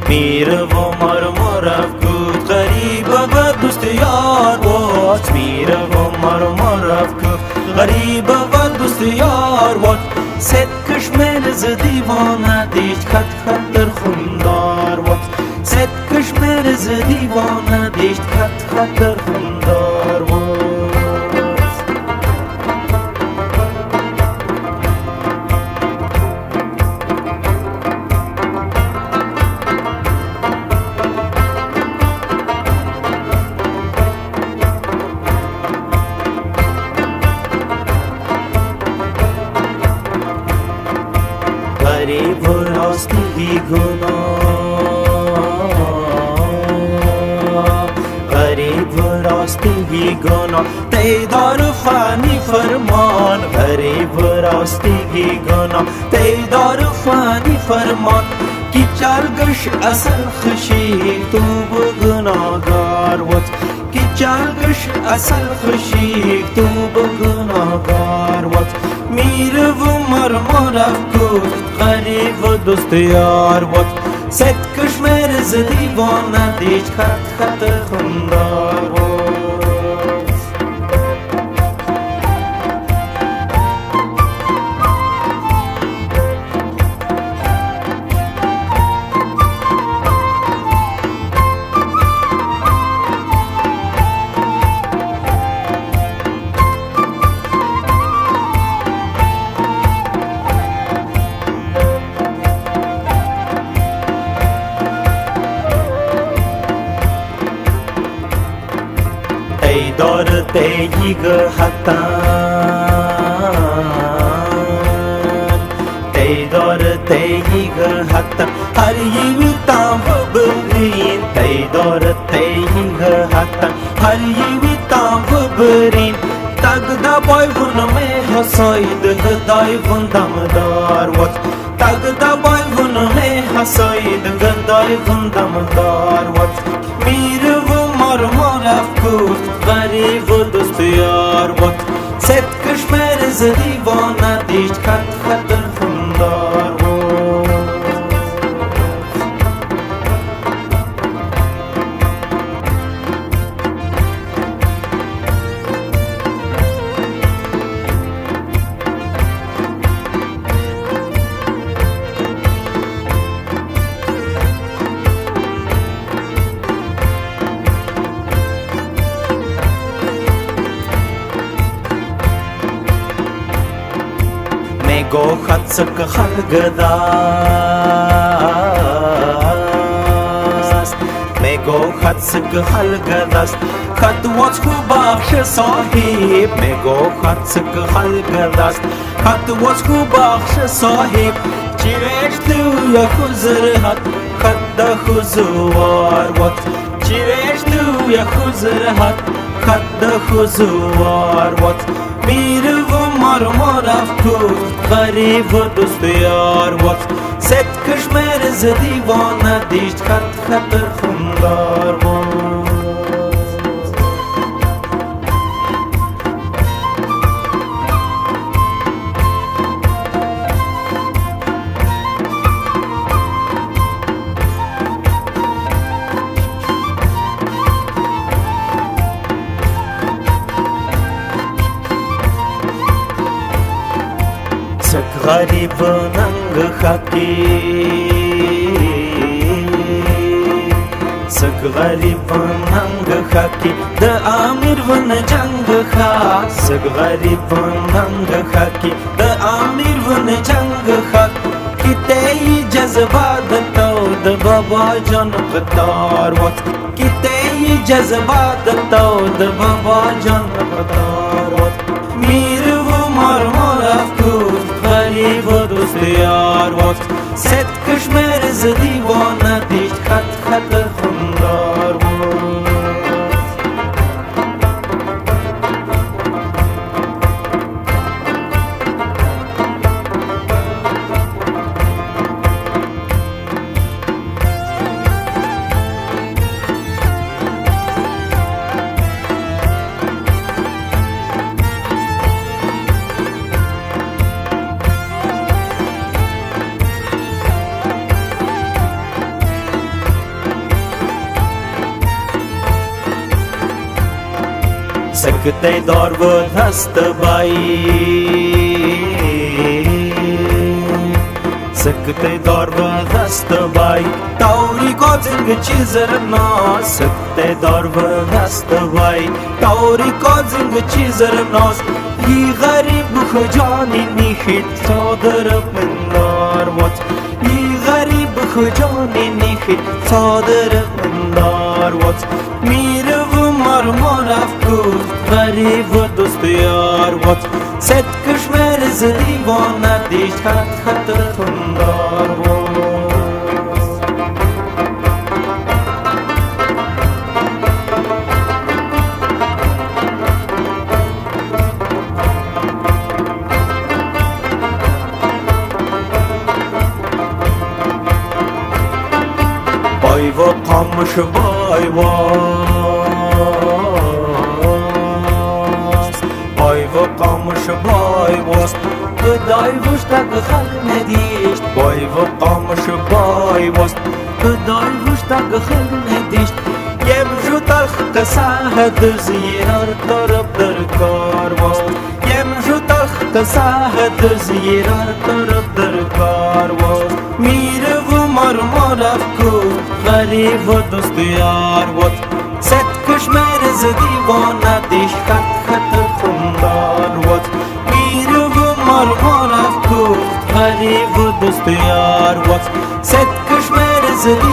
میرو مرو رفت کود غریب و دوست یار وات میرو مرو رفت کود غریب و دوست یار وات ست کشمیر ز دیوانه دیشت خط خط در خوندار وات ست کشمیر ز دیوانه دیشت خط خط در خوندار وات غریب راستی گناه غریب راستی گناه تیدار فانی فرمان غریب راستی گناه تیدار فانی فرمان کی چالگش اصل خشی تو بگناهگار وات کی چالگش اصل خشی تو بگناهگار وات میرو مرو رفت کود غریب و دوست یار وات ست کشمیر ز دیوانه دیشت خط خط خوندار وات دار تیگ حتان تی دار تیگ حتان هر یوی تام برین تی دار تیگ حتان هر یوی تام برین تگ دبای ون میں حساید گدای ون دمدار وات تگ دبای ون میں حساید گدای ون دمدار وات میرو مرو رفت کود غریب و دوست یار وات ست کشمیر ز دیوانه دیشت خط خط در خوندار وات گو خط سک خلق داست می گو خط سک خلق داست خط وات کو بخش صاحب می گو خط سک خلق داست خط وات کو بخش صاحب چیرش تو یا خزرهت خط دا خزوار وات چیرش تو یا خزرهت خط دا خزوار وات میرو مرو رفت کود غریب و دوست یار وات ست کشمیر ز دیوانه دیشت خط خط در خوندار وات سک غریب ننگ خاکی سک غریب ننگ خاکی د امیر ون جنگ خاک سک غریب ننگ خاکی د امیر ون جنگ خاک کتی جذبات تو د بابا جان قطار وات کتی جذبات تو د بابا جان قطار وات میرو مرو رفت کود غریب و دوست یار وات ست کشمیر ز دیوانه دیشت خط خط خوندار وات सकते दौर वो दस्त बाई सकते दौर वो दस्त बाई तौरी को जिंग चीजर ना सकते दौर वो दस्त बाई तौरी को जिंग चीजर ना ये गरीब खुजानी निखित सादर मंदार वच ये गरीब खुजानी निखित सादर मंदार वच मेरे वो मरमराफ को गरीब दोस्त यार वच set kashmer zivana dish khat thundar boy wo qamush boy wo و قامش بای واست خدای وشتق خلق ندیشت بای و قامش بای واست خدای وشتق خلق ندیشت یم جو تلخ قصه در زیرار طرف در کار واست یم جو تلخ قصه در زیرار طرف در کار واست میره و مرمار افکو غریب و دوست یار واست ست کشمر زدیوانه دیش خط خندار وات میره و مرمار افکو غریب و دوست یار وات ست کشمر زدیوانه